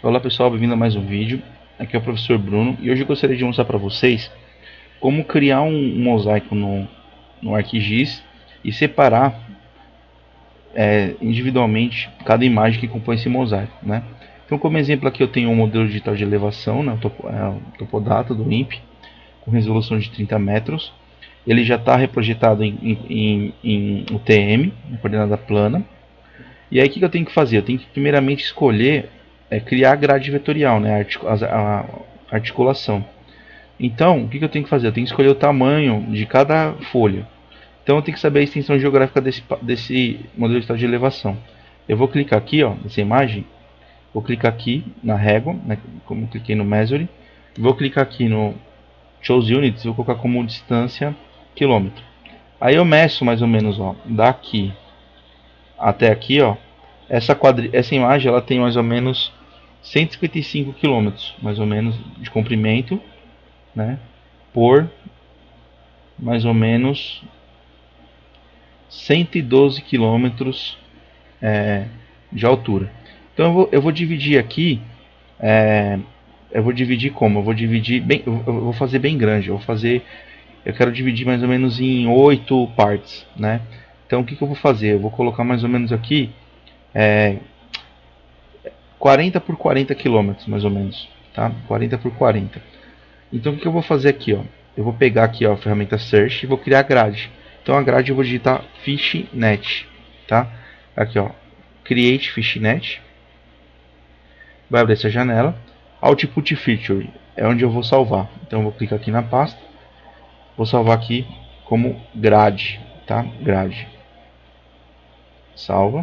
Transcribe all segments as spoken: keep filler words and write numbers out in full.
Olá pessoal, bem-vindo a mais um vídeo. Aqui é o professor Bruno e hoje eu gostaria de mostrar para vocês como criar um, um mosaico no, no ArcGIS e separar é, individualmente cada imagem que compõe esse mosaico, né? Então, como exemplo aqui eu tenho um modelo digital de elevação, né, o, topo, é, o Topodata do I N P, com resolução de trinta metros. Ele já está reprojetado em, em, em U T M, em coordenada plana. E aí o que, que eu tenho que fazer? Eu tenho que primeiramente escolher é, criar a grade vetorial, né, a, a articulação. Então, o que, que eu tenho que fazer? Eu tenho que escolher o tamanho de cada folha. Então eu tenho que saber a extensão geográfica desse, desse modelo digital de elevação. Eu vou clicar aqui, ó, nessa imagem. Vou clicar aqui na régua, né, como eu cliquei no Measure. Vou clicar aqui no Choose Units, vou colocar como distância quilômetro. Aí eu meço mais ou menos, ó, daqui até aqui, ó. Essa, quadri essa imagem ela tem mais ou menos cento e cinquenta e cinco quilômetros, mais ou menos, de comprimento, né, por mais ou menos cento e doze quilômetros é, de altura. Então eu vou, eu vou dividir aqui, é, eu vou dividir como? Eu vou dividir bem, eu vou fazer bem grande. Eu vou fazer, eu quero dividir mais ou menos em oito partes, né? Então o que, que eu vou fazer? Eu vou colocar mais ou menos aqui é, quarenta por quarenta quilômetros, mais ou menos, tá? quarenta por quarenta. Então o que, que eu vou fazer aqui, ó? Eu vou pegar aqui, ó, a ferramenta Search e vou criar a grade. Então a grade eu vou digitar Fishnet, tá? Aqui, ó, Create Fishnet. Vai abrir essa janela. Output Feature é onde eu vou salvar. Então eu vou clicar aqui na pasta. Vou salvar aqui como grade, tá? Grade. Salva.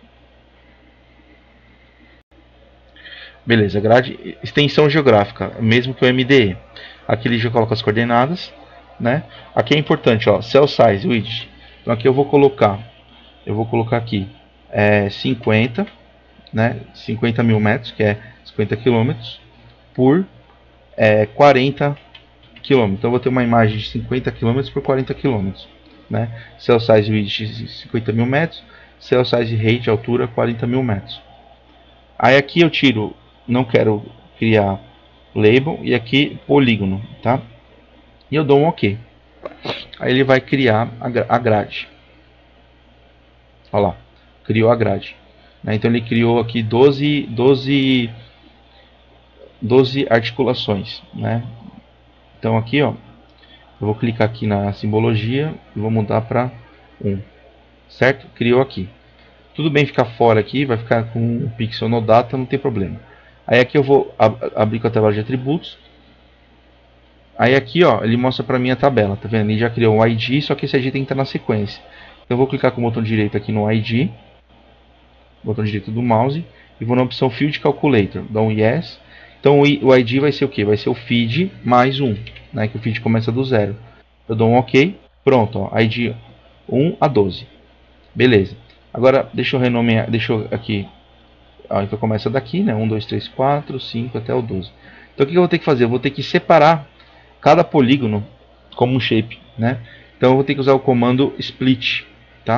Beleza, grade, extensão geográfica, mesmo que o M D E. Aqui ele já coloca as coordenadas, né? Aqui é importante, ó, cell size width. Então aqui eu vou colocar, eu vou colocar aqui é, cinquenta, né? cinquenta mil metros, que é cinquenta quilômetros, por é, quarenta quilômetros. Então eu vou ter uma imagem de cinquenta quilômetros por quarenta quilômetros, né? Cell size width cinquenta mil metros, cell size height, altura quarenta mil metros. Aí aqui eu tiro, não quero criar label, e aqui polígono, tá? E eu dou um OK. Aí ele vai criar a grade. Olha lá, criou a grade, né? Então ele criou aqui doze, doze, doze articulações, né? Então aqui, ó, eu vou clicar aqui na simbologia e vou mudar para um, certo? Criou aqui. Tudo bem ficar fora aqui, vai ficar com um pixel no data, não tem problema. Aí aqui eu vou ab abrir com a tabela de atributos. Aí aqui, ó, ele mostra para mim a tabela, tá vendo? Ele já criou um I D, só que esse I D tem que estar na sequência. Então eu vou clicar com o botão direito aqui no I D, botão direito do mouse, e vou na opção Field Calculator, dá um Yes. Então o I D vai ser o que? Vai ser o feed mais um, né? Que o feed começa do zero. Eu dou um OK, pronto, ó, I D um a doze. Beleza. Agora deixa eu renomear, deixa eu aqui, ó, então começa daqui, né? um, dois, três, quatro, cinco até o doze. Então o que eu vou ter que fazer? Eu vou ter que separar cada polígono como um shape, né? Então eu vou ter que usar o comando split, tá?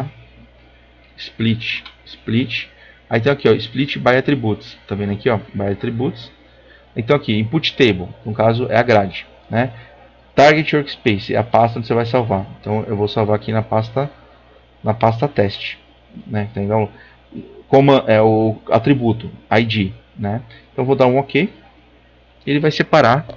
Split, split. Aí tem aqui, ó, split by attributes, tá vendo aqui, ó, by attributes. Então aqui, input table, no caso é a grade, né? Target workspace é a pasta onde você vai salvar. Então eu vou salvar aqui na pasta, na pasta teste, né? Então como é o atributo I D, né? Então eu vou dar um OK. Ele vai separar.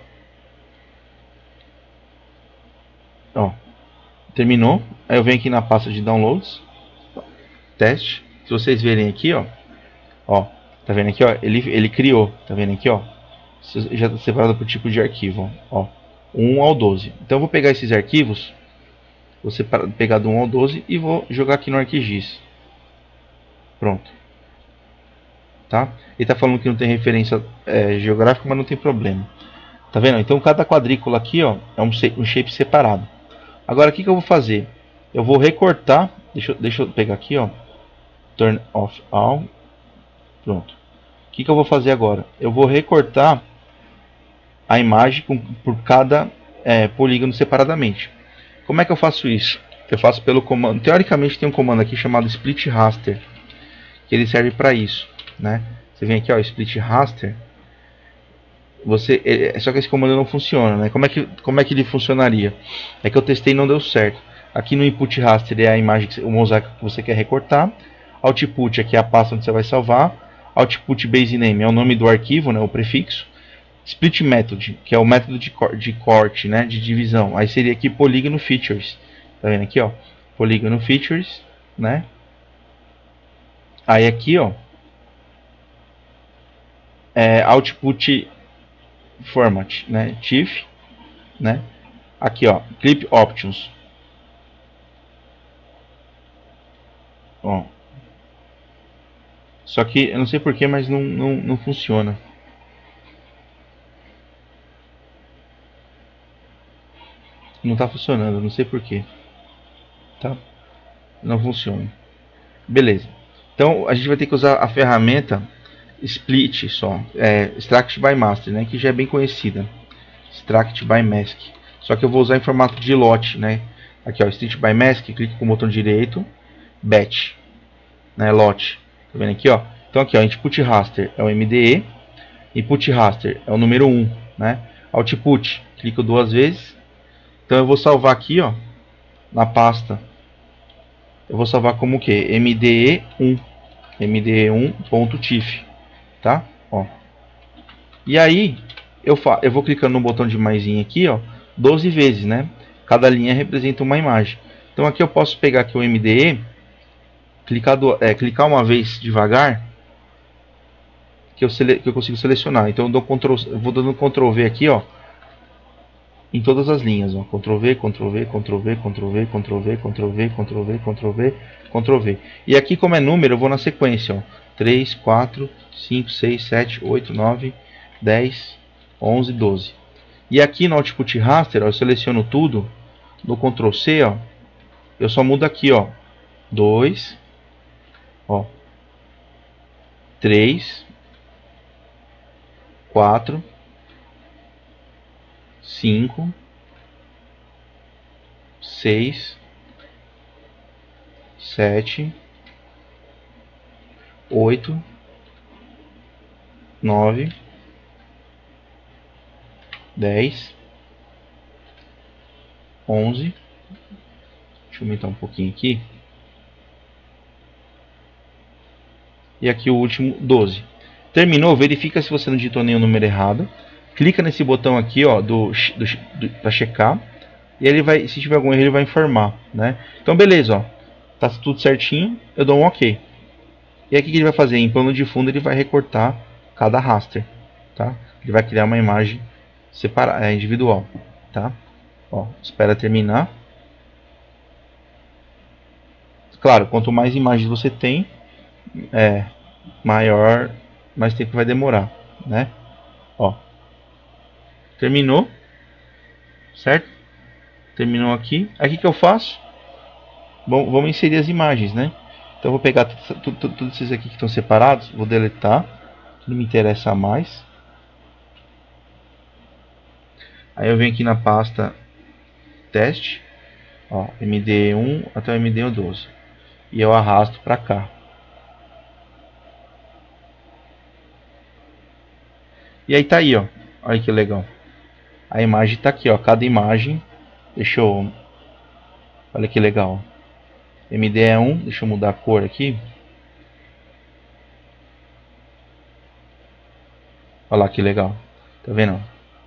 Ó, terminou. Aí eu venho aqui na pasta de downloads, teste. Se vocês verem aqui, ó, ó, tá vendo aqui, ó, ele ele criou, tá vendo aqui, ó, já está separado por tipo de arquivo, ó, um ao doze. Então eu vou pegar esses arquivos, vou separar, pegar do um ao doze e vou jogar aqui no ArcGIS. Pronto. Tá? Ele está falando que não tem referência é, geográfica, mas não tem problema. Tá vendo? Então cada quadrícula aqui, ó, é um, um shape separado. Agora o que, que eu vou fazer? Eu vou recortar. Deixa, deixa eu pegar aqui, ó. Turn off all. Pronto. O que, que eu vou fazer agora? Eu vou recortar a imagem com, por cada é, polígono separadamente. Como é que eu faço isso? Eu faço pelo comando. Teoricamente tem um comando aqui chamado split raster, que ele serve para isso, né? Você vem aqui, ó, split raster, você é, só que esse comando não funciona, né? Como é que como é que ele funcionaria? É que eu testei e não deu certo. Aqui no input raster é a imagem, que, o mosaico que você quer recortar. Output aqui é a pasta onde você vai salvar. Output base name é o nome do arquivo, né? O prefixo. Split method, que é o método de, cor de corte, né? De divisão. Aí seria aqui polygon features. Tá vendo aqui, ó? Polygon features, né? Aí aqui, ó, é output format, né? Tif, né? Aqui, ó, clip options. Ó. Só que eu não sei porquê, mas não, não, não funciona. Não tá funcionando, não sei porquê. Tá? Não funciona. Beleza. Então a gente vai ter que usar a ferramenta split só, é, extract by master, né, que já é bem conhecida. Extract by mask. Só que eu vou usar em formato de lote, né? Aqui, ó, extract by mask, clique com o botão direito, batch, né, lote. Tá vendo aqui, ó? Então aqui, ó, input raster é o M D E, input raster é o número um, né? Output, clico duas vezes. Então eu vou salvar aqui, ó, na pasta. Eu vou salvar como o que? M D E um, M D E um.tif, tá? Ó. E aí eu, fa eu vou clicando no botão de maisinho aqui, ó, doze vezes, né? Cada linha representa uma imagem. Então aqui eu posso pegar aqui o M D E, clicar, do, é, clicar uma vez devagar, que eu, sele que eu consigo selecionar. Então eu, dou Ctrl, eu vou dando Ctrl V aqui, ó, em todas as linhas, ó. Ctrl V, Ctrl V, Ctrl V, Ctrl V, Ctrl V, Ctrl V, Ctrl V, Ctrl V, Ctrl V. E aqui, como é número, eu vou na sequência, ó. três, quatro, cinco, seis, sete, oito, nove, dez, onze, doze. E aqui no output raster, ó, eu seleciono tudo, no Ctrl C, ó, eu só mudo aqui, ó, dois, ó, três, quatro, cinco, seis, sete, oito, nove, dez, onze. Deixa eu aumentar um pouquinho aqui. E aqui o último, doze. Terminou, verifica se você não digitou nenhum número errado. Clica nesse botão aqui, ó, do, do, do para checar. E ele vai, se tiver algum erro, ele vai informar, né? Então beleza, ó, tá tudo certinho. Eu dou um OK. E aí o que ele vai fazer? Em plano de fundo ele vai recortar cada raster, tá? Ele vai criar uma imagem separada, é, individual, tá? Ó, espera terminar. Claro, quanto mais imagens você tem, é maior, mais tempo vai demorar, né? Ó, terminou, certo? Terminou aqui. Aqui que eu faço? Bom, vamos inserir as imagens, né? Então eu vou pegar todos esses aqui que estão separados, vou deletar, não me interessa mais. Aí eu venho aqui na pasta teste, ó, M D E um até o M D E doze, e eu arrasto para cá. E aí tá aí, ó, olha que legal. A imagem tá aqui, ó, cada imagem, deixa eu, olha que legal. M D E um, deixa eu mudar a cor aqui. Olha lá que legal, tá vendo?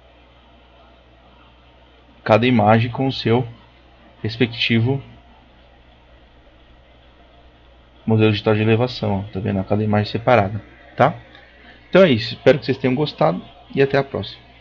Cada imagem com o seu respectivo modelo digital de elevação, ó, tá vendo? Cada imagem separada, tá? Então é isso, espero que vocês tenham gostado e até a próxima.